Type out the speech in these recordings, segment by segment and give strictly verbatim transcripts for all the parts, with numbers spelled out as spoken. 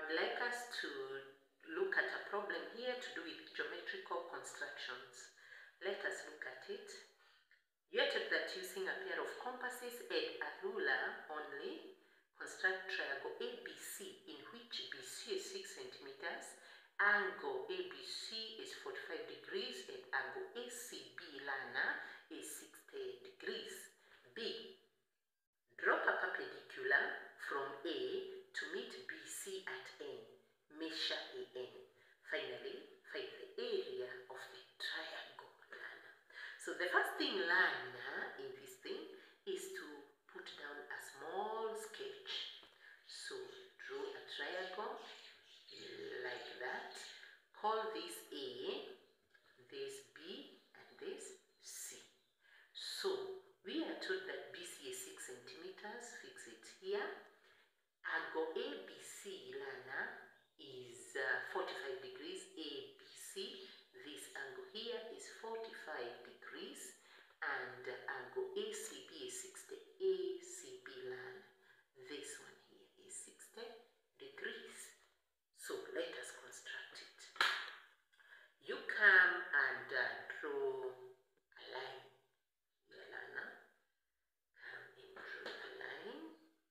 would like us to look at a problem here to do with geometrical constructions. Let us look at it. You are told that using a pair of compasses and a ruler only, construct triangle A B C in which B C is six centimeters, angle A B C is forty-five degrees, and angle A C B lana is sixty degrees. B. Drop a perpendicular from A to meet B C at N. Measure A N. Finally, find the area of the triangle lana. So the first thing lana in this thing is to put down a small sketch. So draw a triangle like that. Call this A, this B, and this C. So we are told that B C is six centimeters. Fix it here. Angle A B C lana is uh, forty-five degrees. A B C. This angle here is forty-five degrees, and uh, angle A C B is sixty. A C B lana. This one here is sixty degrees. So let us construct it. You come and uh, draw a line. Here, lana. Come and draw a line.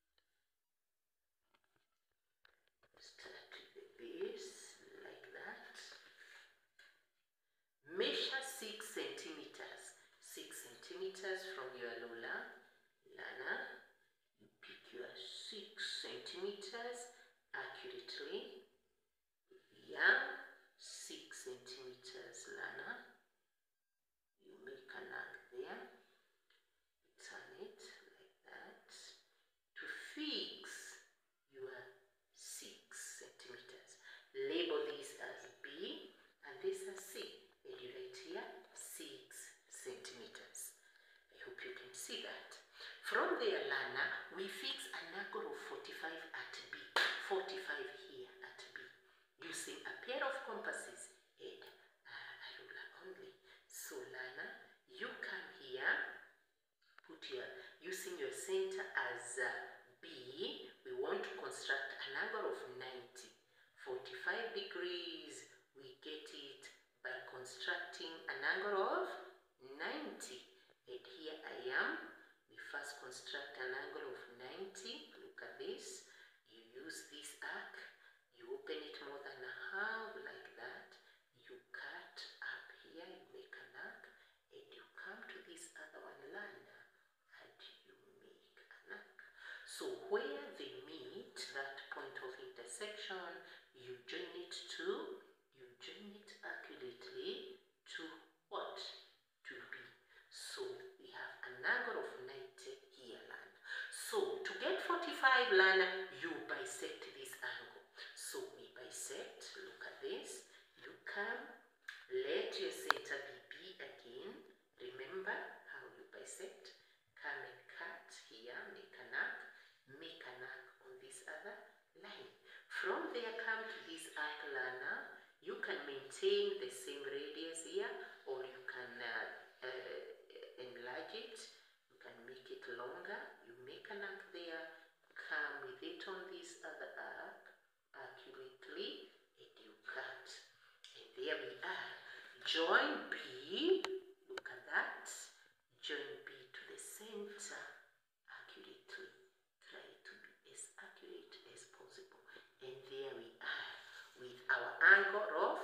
Start with the base like that. Measure six centimeters. Six centimeters from your ruler. Lana, you pick your six centimeters accurately. Here, six centimeters lana. You make an arc there. Turn it like that. To fix your six centimeters. Label this as B and this as C. And you write here six centimeters. I hope you can see that. From there, lana, we fix an angle of forty-five at B. forty-five here at B. Using a pair of compasses and uh, a ruler only. So lana, you come here, put your, using your center as uh, B, we want to construct an angle of ninety. forty-five degrees, we get it by constructing an angle of ninety. And here I am, we first construct an angle of ninety. Look at this. You use this arc, you open it more than a half like that. You cut up here, you make an arc, and you come to this other one, lana, and you make an arc. So where they meet, that point of intersection, you join it to, you join it accurately to what? To B. So we have an angle of ninety here, lana. So to get forty-five, lana, you bisect this angle. So we bisect, look at this. You come, let your center be B again. Remember how you bisect. Come and cut here, make an arc, make an arc on this other line. From there, come to this arc, lana. You can maintain the same radius here, or you can uh, uh, enlarge it. You can make it longer. You make an arc there, come with it on this other arc accurately, and you cut. And there we are. Join B. Look at that. Join B to the center accurately. Try to be as accurate as possible. And there we are with our angle of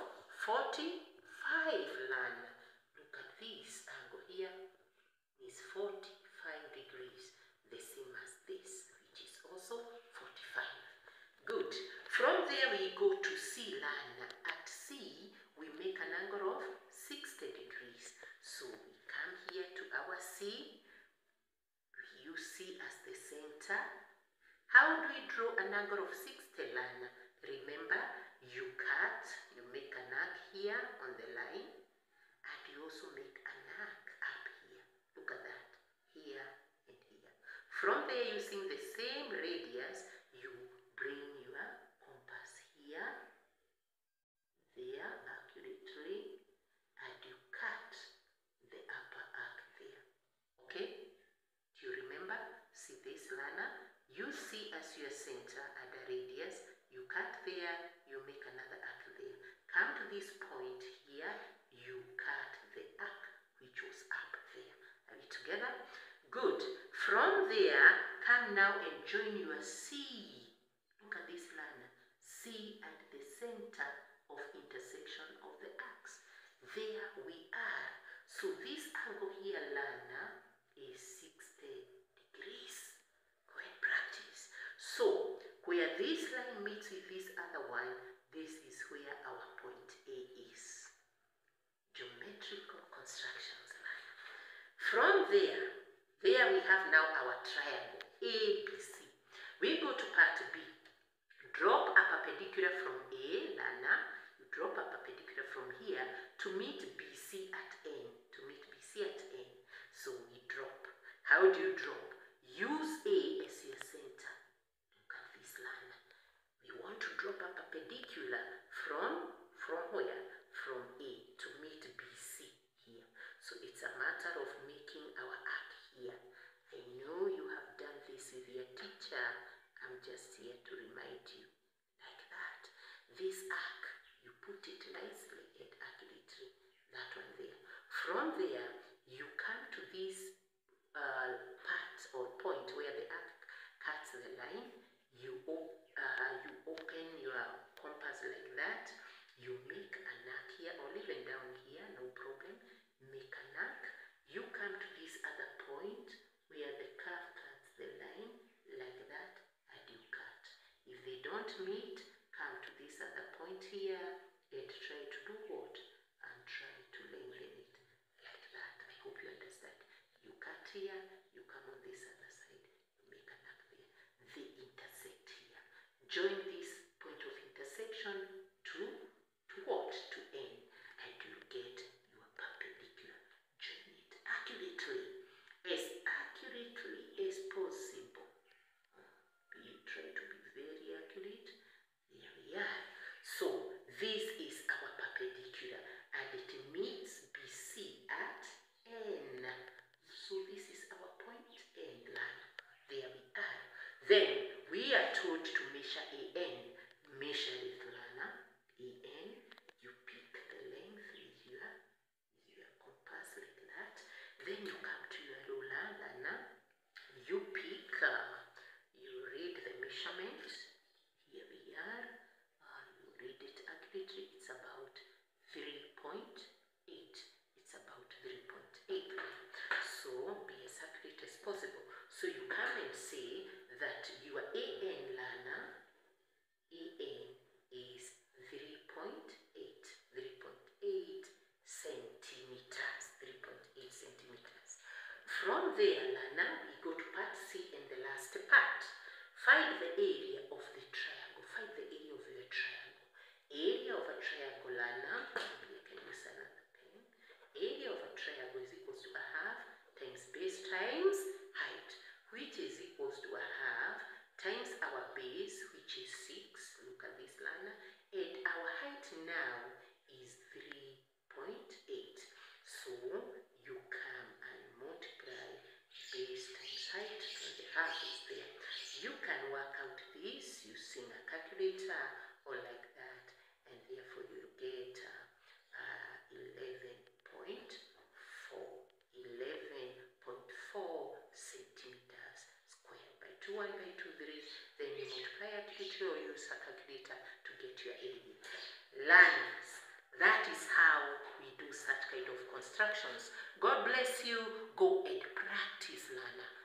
forty-five, lana. Look at this angle here is forty-five degrees, the same as this, which is also forty-five. Good. From there we go to C, lana. At C, we make an angle of sixty degrees. So we come here to our C. We use C as the center. How do we draw an angle of sixty, lana? Remember, you cut, you make an arc here on the line, and you also make an arc up here. Look at that, here and here. From there, using the same radius, you bring your compass here, there accurately, and you cut the upper arc there. Okay? Do you remember? See this, lana? You see as your center at the radius, you cut there, you make another arc there. Come to this point here, you cut the arc which was up there. Are we together? Good. From there, come now and join your C. Look at this line. C at the center of intersection of the arcs. There we are. So this angle here, Lana, is sixty degrees. Go and practice. So, where this line meets with this other one, this is where our point A is. Geometrical constructions line. From there, there we have now our triangle A B C. We go to part B. Drop a perpendicular from A, Lana. You drop a perpendicular from here to meet B C at N. To meet B C at N. So we drop. How do you drop? Use A as your center. Look at this line. We want to drop a perpendicular from, from where? From A to meet B C here. So it's a matter of making our arc here. I know you have done this with your teacher. I'm just here to remind you. Like that. This arc, you put it nicely and accurately. That one there. From there, you come to this uh, part or point where the arc cuts the line. You, op uh, you open your compass like that. You make an arc here or even down here, no problem. Make an arc. You come to this other point where the curve cuts the line like that and you cut. If they don't meet, come to this other point here and try to do what? And try to lengthen it like that. I hope you understand. You cut here, you come on this other side, you make an arc there. They intersect here. Join this point of intersection to, to what? To N. And you get your perpendicular. Join it accurately. As accurately as possible. You try to be very accurate. There we are. So this is our perpendicular and it meets B C at N. So this is our point N line. There we are. Then we are told to measure A N. Measure it, Lana. A N. You pick the length with your, with your compass like that. Then you come to your ruler, Lana. You pick, uh, you read the measurement. Here we are. Uh, you read it accurately. It's about three point eight. It's about three point eight. So be as accurate as possible. So you come and say that your A N, Lana, A N is three point eight. three point eight centimeters. three point eight centimeters. From there, Lana, we go to part C and the last part. Find the area of the triangle. Find the area of your triangle. Area of a triangle, Lana. Maybe I can use another pen. Area of a triangle is equals to a half times base times height, which is equals to a half times our base, which is six. Look at this, Lana. And our height now is three point eight. So you come and multiply base times height, and the half is there. You can work out this using a calculator or like that, and therefore you get uh, uh, eleven point four. eleven point four centimeters square by two, one by two, there is, then you multiply accurately or use a calculator to get your area. Learners, that is how we do such kind of constructions. God bless you. Go and practice, learner.